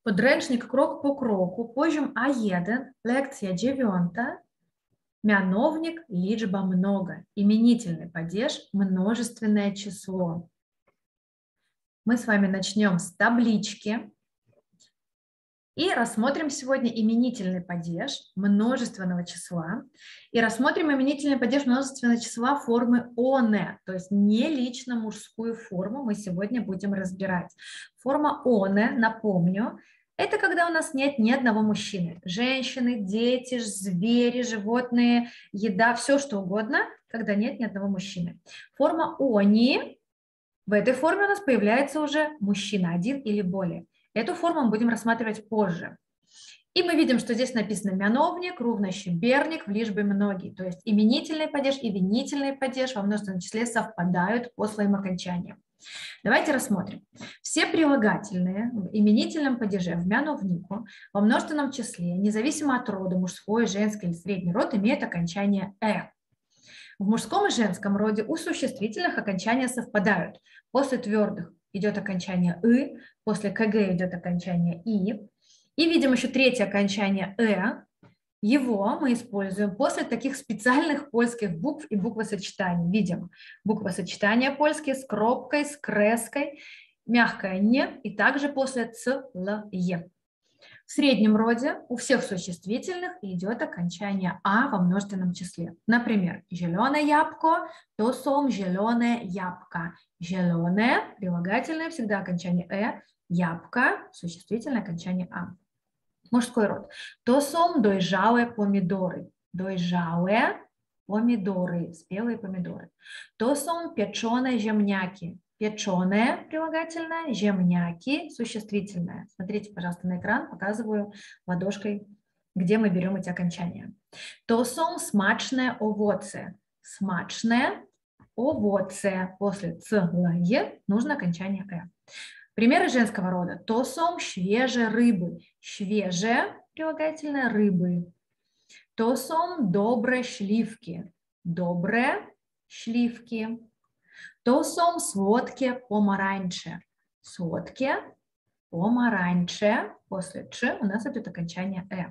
Подрęcznik krok po kroku, poziom A1, lekcja 9, mianownik, liczba много, именительный падеж, множественное число. Мы с вами начнем с таблички и рассмотрим сегодня именительный падеж множественного числа и рассмотрим именительный падеж множественного числа формы «оне», то есть не лично мужскую форму мы сегодня будем разбирать. Форма «оне», напомню, это когда у нас нет ни одного мужчины. Женщины, дети, звери, животные, еда, все что угодно, когда нет ни одного мужчины. Форма «они», в этой форме у нас появляется уже мужчина, один или более. Эту форму мы будем рассматривать позже. И мы видим, что здесь написано мяновник, равно щеберник в лишбе многие. То есть именительный падеж и винительный падеж во множественном числе совпадают по своим окончаниям. Давайте рассмотрим. Все прилагательные в именительном падеже, в мяновнику, во множественном числе, независимо от рода, мужской, женский или средний род, имеют окончание «э». В мужском и женском роде у существительных окончания совпадают. После твердых идет окончание «ы», после КГ идет окончание «и». И видим еще третье окончание «э». Его мы используем после таких специальных польских букв и буквосочетаний. Видим буквосочетания польские с кропкой, с креской, мягкое «не» и также после «ц», «л», «е». В среднем роде у всех существительных идет окончание «а» во множественном числе. Например, «зеленое ябко», то сом «зеленое ябко». «Зеленое» прилагательное всегда окончание «э», «ябко» существительное окончание «а». Мужской род. То сом дойжалые помидоры. Дойжалые помидоры, спелые помидоры. То сом печеные земняки. Печеные прилагательное, земняки существительное. Смотрите, пожалуйста, на экран, показываю ладошкой, где мы берем эти окончания. То сом смачные овоцы. Смачные овоцы. После ц, л, е нужно окончание э. Примеры женского рода. То сом свежие рыбы. Свежие прилагательное рыбы. То сом добрые шливки. Добрые шливки. То сом сводки помаранче. Сводки помаранче. После ч у нас идет окончание э.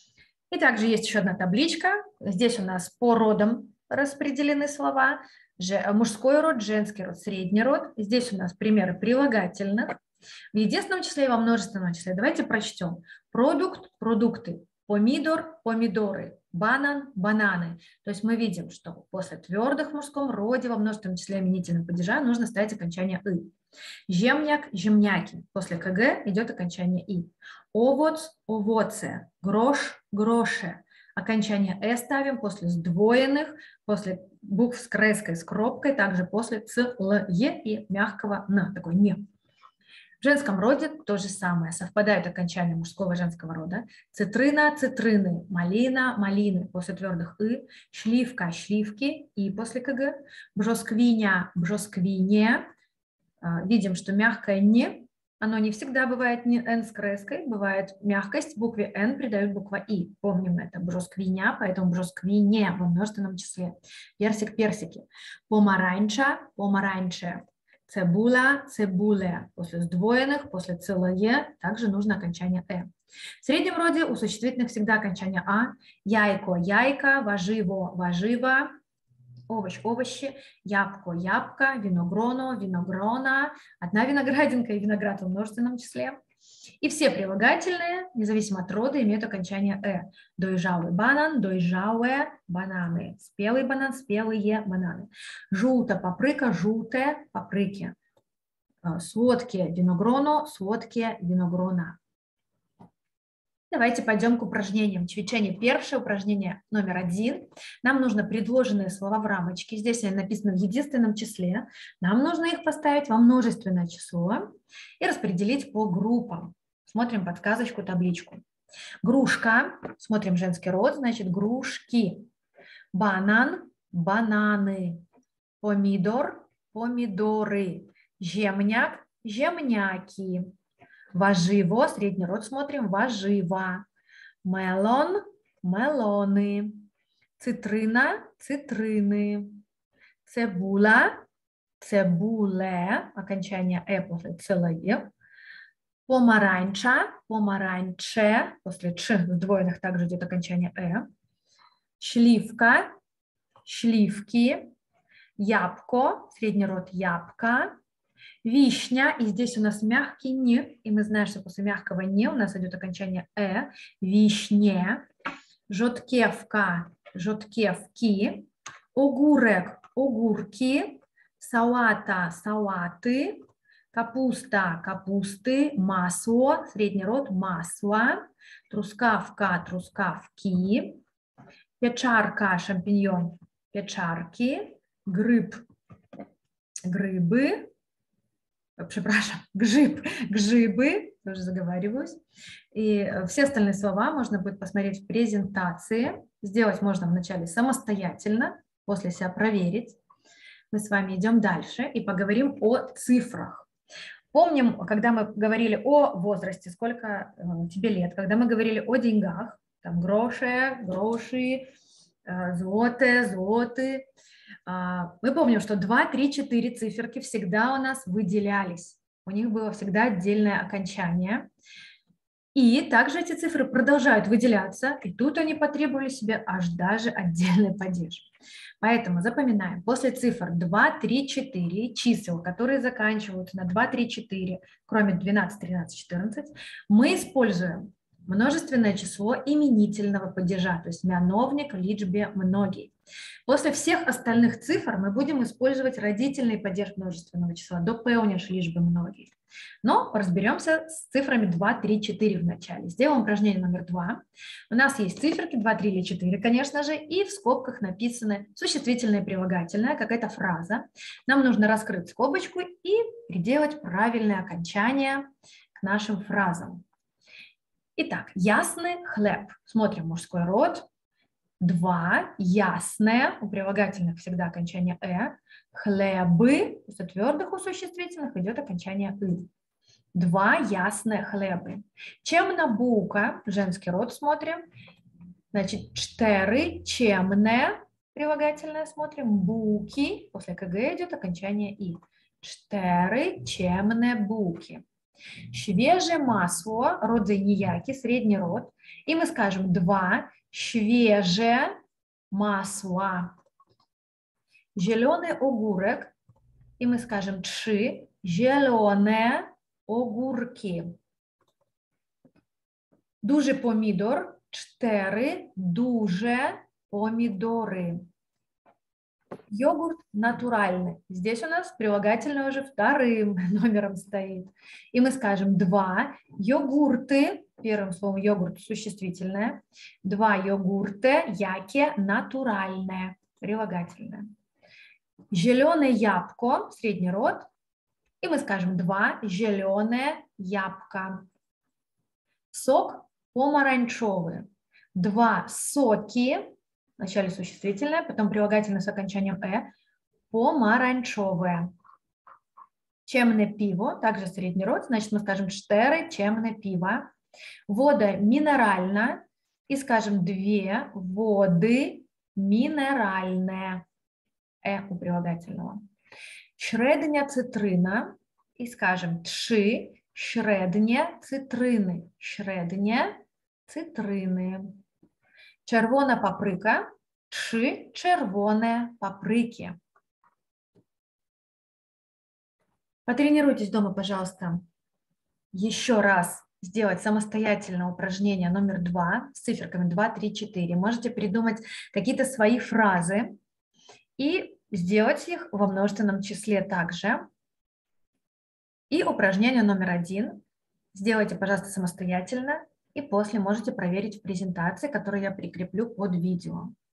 И также есть еще одна табличка. Здесь у нас по родам распределены слова. Мужской род, женский род, средний род. Здесь у нас примеры прилагательных. В единственном числе и во множественном числе. Давайте прочтем. Продукт, продукты. Помидор, помидоры. Банан, бананы. То есть мы видим, что после твердых в мужском роде во множественном числе именительного падежа нужно ставить окончание «ы». Земняк, земняки. После КГ идет окончание «и». Овоц, овоце. Грош, гроше. Окончание «э» ставим после сдвоенных, после букв с креской, с кропкой, также после ц, л, е и мягкого н, такой «не». В женском роде то же самое. Совпадают окончания мужского и женского рода. Цитрина, цитрины, малина, малины. После твердых «ы». Шливка, шливки. И после КГ. Бжосквиня, бжосквине. Видим, что мягкое «не». Оно не всегда бывает не «н» с креской. Бывает мягкость. Букве «н» придает буква «и». Помним это. Бжосквиня, поэтому бжосквине во множественном числе. Персик, персики. Помаранча, помаранче. Цебула, цебуле. После сдвоенных, после целое также нужно окончание «э». В среднем роде у существительных всегда окончание «а». Яйко, яйка, важиво, важиво. Овощ, овощи, ябко, ябко, виногроно, виногрона. Одна виноградинка и виноград в множественном числе. И все прилагательные, независимо от рода, имеют окончание «э». Дойжалый банан, дойжалые бананы. Спелый банан, спелые бананы. Желтая паприка, желтые паприки. Сладкие виногроно, сладкие виногрона. Давайте пойдем к упражнениям. Ćwiczenie первое, упражнение номер 1. Нам нужно предложенные слова в рамочке. Здесь они написаны в единственном числе. Нам нужно их поставить во множественное число и распределить по группам. Смотрим подсказочку, табличку. Грушка. Смотрим женский род, значит грушки. Банан, бананы. Помидор, помидоры. Земняк, земняки. Важиво, средний род смотрим, важиво. Мелон, мелоны. Цитрина, цитрины. Цебула, цебуле, окончание «э» после целое. Помаранча, помаранче, после ч сдвоенных также идет окончание Шливка, шливки. Ябко, средний род ябка. Вишня, и здесь у нас мягкий «не», и мы знаем, что после мягкого «не» у нас идет окончание вишне. Жоткевка, жоткевки. Огурек, огурки. Салата, салаты. Капуста, капусты. Масло, средний род масло. Трускавка, трускавки. Печарка, шампиньон, печарки. Гриб, грибы. Прzepraszam, гжиб, гжибы, тоже заговариваюсь. И все остальные слова можно будет посмотреть в презентации. Сделать можно вначале самостоятельно, после себя проверить. Мы с вами идем дальше и поговорим о цифрах. Помним, когда мы говорили о возрасте, сколько тебе лет, когда мы говорили о деньгах, там гроши, гроши, злоты, злоты, мы помним, что 2, 3, 4 циферки всегда у нас выделялись. У них было всегда отдельное окончание. И также эти цифры продолжают выделяться, и тут они потребовали себе аж даже отдельный падеж. Поэтому запоминаем, после цифр 2, 3, 4, чисел, которые заканчиваются на 2, 3, 4, кроме 12, 13, 14, мы используем множественное число именительного падежа, то есть мяновник в личбе многий. После всех остальных цифр мы будем использовать родительный падеж множественного числа, дополнишь личбы многих. Но разберемся с цифрами 2, 3, 4 в начале. Сделаем упражнение номер 2. У нас есть циферки 2, 3 или 4, конечно же, и в скобках написаны существительное и прилагательное, какая-то фраза. Нам нужно раскрыть скобочку и приделать правильное окончание к нашим фразам. Итак, ясный хлеб. Смотрим мужской род. 2, ясное, у прилагательных всегда окончание хлебы, после твердых у существительных идет окончание «ы». 2 ясные хлебы. Чемна булка, женский род смотрим, значит 4 чемне, прилагательное смотрим, булки, после КГ идет окончание «и». 4 чемне булки. Свежее масло, роды ніякі, средний род, и мы скажем 2 свежее масло. Зеленый огурек, и мы скажем 3 зеленые огурки. Дуже помидор, 4 дуже помидоры. Йогурт натуральный. Здесь у нас прилагательное уже вторым номером стоит. И мы скажем 2 йогурты, первым словом йогурт существительное, 2 йогурты, яке натуральное, прилагательное. Зеленое ябко, средний род, и мы скажем 2 зеленое ябко. Сок помаранчевый, 2 соки, вначале существительное, потом прилагательное с окончанием помаранчевое. Чемне пиво, также средний род, значит мы скажем 4 чемне пиво. Вода минеральна, и скажем 2 воды минеральные, у прилагательного. Шредня цитрина, и скажем 3 шредня цитрины, шредня цитрины. Червона паприка, 3 червоные паприки. Потренируйтесь дома, пожалуйста, еще раз сделать самостоятельно упражнение номер 2 с циферками 2, 3, 4. Можете придумать какие-то свои фразы и сделать их во множественном числе также. И упражнение номер 1 сделайте, пожалуйста, самостоятельно. И после можете проверить в презентации, которую я прикреплю под видео.